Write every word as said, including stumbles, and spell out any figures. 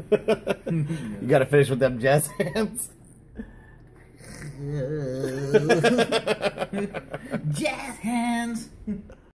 You gotta finish with them jazz hands. Jazz hands.